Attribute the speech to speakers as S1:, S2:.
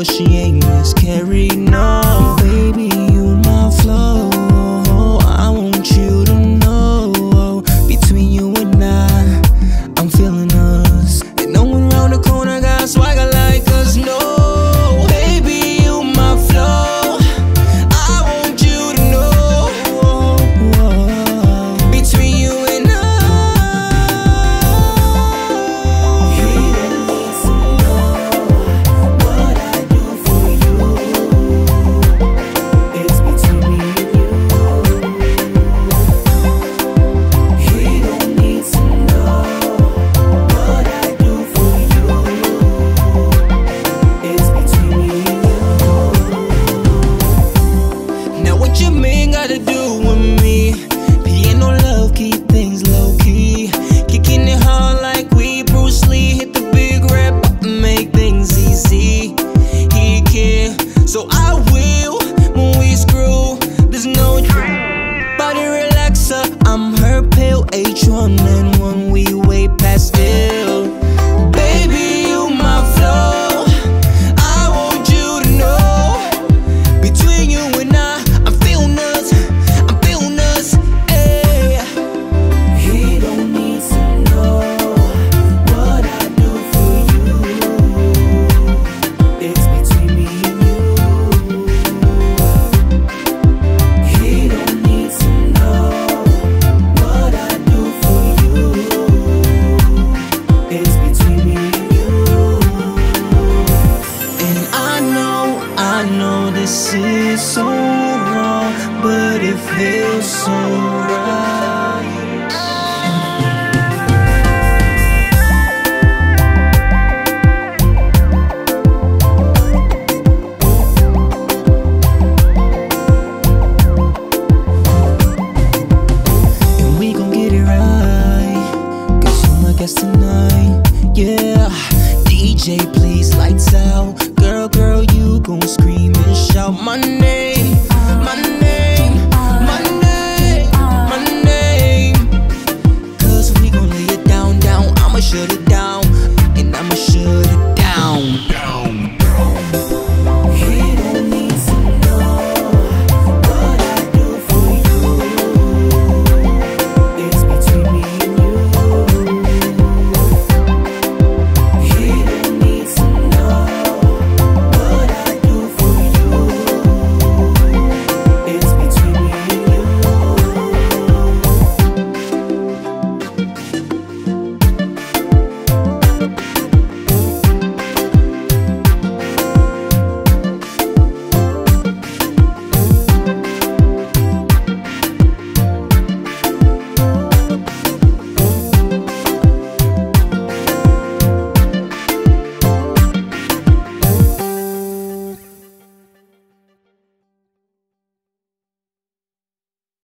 S1: she ain't miscarried, no. Baby, you my flow. I want you to know, between you and I'm feeling us. And no one round the corner got swagger like us, no. Baby, you my flow. I want you to know, between you and you don't need to know what I do for you. It's between me and you. He don't need to know what I do for you. It's between me and you. Now what you mean gotta do with me? Piano love, keep things low-key. Kicking it hard like we Bruce Lee. Hit the big rap, make things easy. He can, so I will. When we screw, there's no body relaxer. I'm her pill, H1N1. We way past ill. Baby, you my flow. I want you to know, between you and I'm feeling us. I'm feeling us, ayy. He don't need to know what I do for you. It's between me and you. He don't need to know what I do for you. It's between me and you. And I know this is so wrong, but it feels so right. And we gon' get it right, 'cause you my guest tonight, yeah. DJ, please, lights out. Girl, you gon' scream and shout my name, my name.